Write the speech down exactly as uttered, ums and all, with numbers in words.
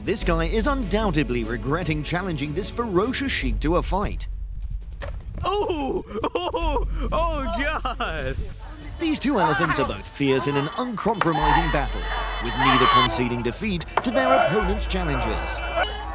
This guy is undoubtedly regretting challenging this ferocious sheep to a fight. Oh! Oh! Oh, God! These two elephants are both fierce in an uncompromising battle, with neither conceding defeat to their opponent's challengers.